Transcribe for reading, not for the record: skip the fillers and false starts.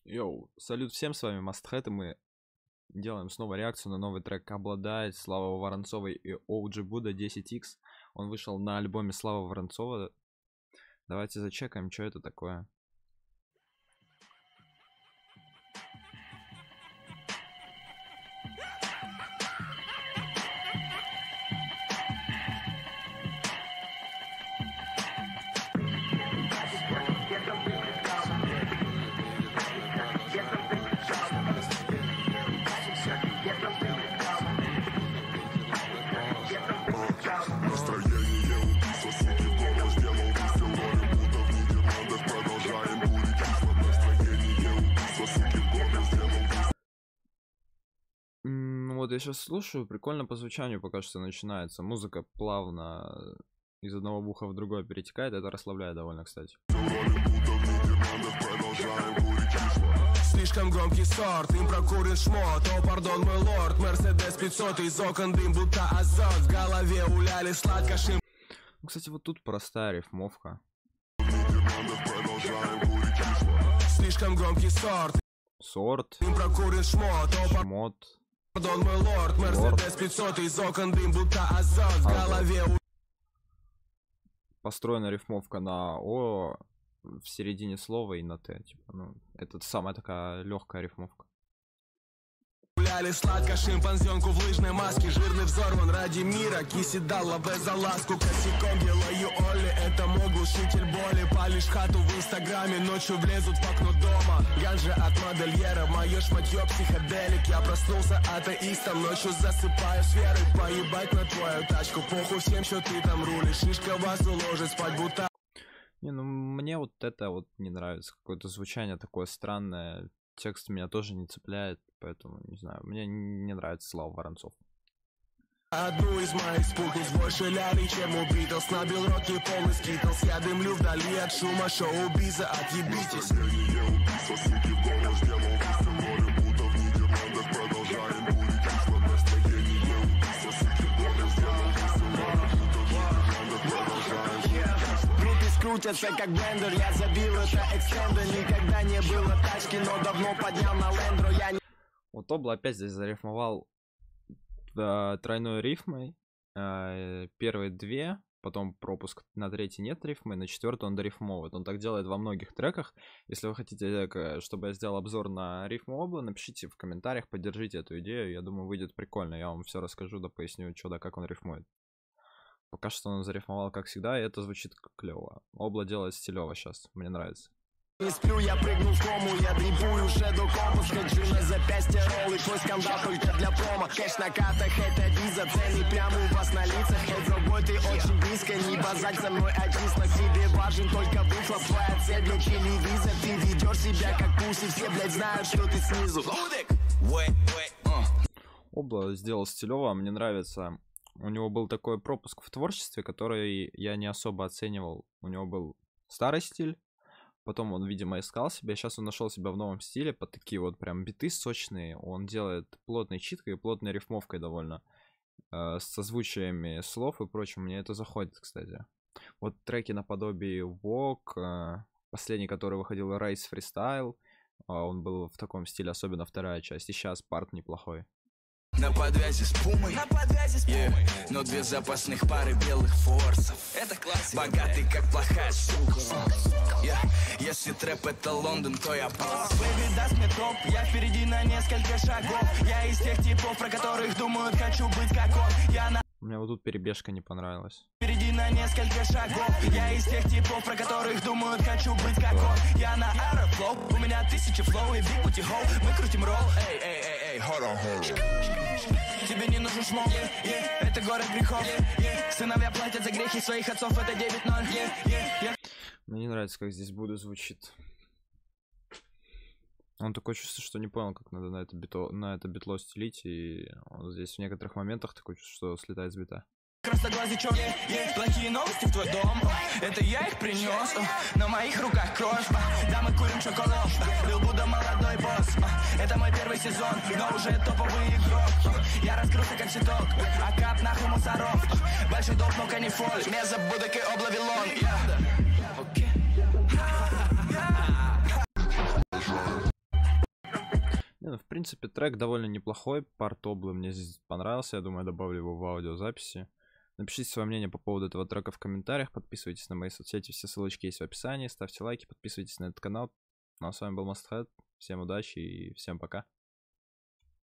Йоу, салют всем, с вами Мастхэт, и мы делаем снова реакцию на новый трек «Обладает» Славы Воронцовой и OG Buddha 10X. Он вышел на альбоме Славы Воронцова. Давайте зачекаем, что это такое. Вот я сейчас слушаю, прикольно по звучанию пока что начинается. Музыка плавно из одного уха в другое перетекает, это расслабляет довольно, кстати. Слишком громкий сорт, им прокурен шмот. О, пардон, мой лорд, Мерседес 500, из окон дым, будто азот. В голове уляли сладко шим. Ну, кстати, вот тут простая рифмовка. Слишком громкий сорт. Сорт. Им прокурен шмот. О, шмот. Пардон, мой лорд, Мерседес 500, из окон дым, будто азот. В голове построена рифмовка на О в середине слова и на Т. Типа, ну, это самая такая легкая рифмовка. Гуляли сладко шимпанзенку в лыжной маске. Жирный взорван ради мира. Киси дала за ласку. Косяком делаю Олли. Это мой глушитель боли. Палишь хату в инстаграме. Ночью влезут в окно дома. Ганжа от модельера. Мое шматье психоделик. Я проснулся атеистом. Ночью засыпаю с верой. Поебать на твою тачку. Похуй всем, что ты там рулишь. Шишка вас уложит спать будто. Не, ну мне вот это вот не нравится. Какое-то звучание такое странное. Текст меня тоже не цепляет, поэтому, не знаю, мне не нравится Слава Воронцов. Одну из моих спутниц больше ляли, чем у Битлз. Набил рот и полный скитлс. Я дымлю вдали от шума шоу-биза. Отъебитесь. Крутятся как блендер, я забил это экстендер. Никогда не было тачки, но давно поднял на лендро. Я не... Вот Обла опять здесь зарифмовал тройной рифмой. Первые две, потом пропуск на третий нет рифмы, на четвертый он дорифмовывает. Он так делает во многих треках. Если вы хотите, чтобы я сделал обзор на рифму Обла, напишите в комментариях, поддержите эту идею. Я думаю, выйдет прикольно. Я вам все расскажу, да поясню, что да как он рифмует. Пока что он зарифмовал, как всегда, и это звучит клево. Обла делает стилево сейчас, мне нравится. Не сплю, я прыгну в кому, я дрипую шеду кому. Скачу на запястье роллы, твой скандал только для промо. Кэш на картах, это виза, цели прямо у вас на лицах. Хейт другой, ты очень близко, не базать со мной, а чисто тебе важен только выхлоп. Твоя цель, блядь, телевизор, ты ведешь себя как пуси, все, блядь, знают, что ты снизу. Обла сделал стилево, мне нравится. У него был такой пропуск в творчестве, который я не особо оценивал. У него был старый стиль, потом он, видимо, искал себя. Сейчас он нашел себя в новом стиле, под такие вот прям биты сочные. Он делает плотной читкой и плотной рифмовкой довольно. С созвучиями слов и прочим. Мне это заходит, кстати. Вот треки наподобие Walk, последний, который выходил, Race Freestyle. Он был в таком стиле, особенно вторая часть. И сейчас парт неплохой. На подвязи с пумой, но две запасных пары белых форсов. Это классика. Богатый как плохая сука. Если трэп это Лондон, то я босс. Бэби даст мне топ, я впереди на несколько шагов. Я из тех типов, про которых думают, хочу быть как он. Я на... Мне вот тут перебежка не понравилась. Впереди на несколько шагов. Я из тех типов, про которых думают, хочу быть как он. Я на аэрофлоу, у меня 1000 флоу и big booty hole. Мы крутим ролл, эй, hold on. Тебе не нужен шмок, это город грехов. Сыновья платят за грехи своих отцов, это 9-0. Мне не нравится, как здесь Будда звучит. Он такое чувство, что не понял, как надо на это битло стелить. И он здесь в некоторых моментах такое чувство, что слетает с бита. Красноглазый чёрт, плохие новости в твой дом. Это я их принес, на моих руках кровь. Да, мы курим шоколад, Лил Будда молодой босс. Это мой первый сезон, но уже топовый игрок. Я раскрылся как цветок, а кап нахуй мусоров. Большой долг, но канифоль, меза Будак и Облавилон. В принципе, трек довольно неплохой. Парт Облы мне здесь понравился. Я думаю, я добавлю его в аудиозаписи. Напишите свое мнение по поводу этого трека в комментариях. Подписывайтесь на мои соцсети. Все ссылочки есть в описании. Ставьте лайки, подписывайтесь на этот канал. Ну а с вами был Must Have. Всем удачи и всем пока.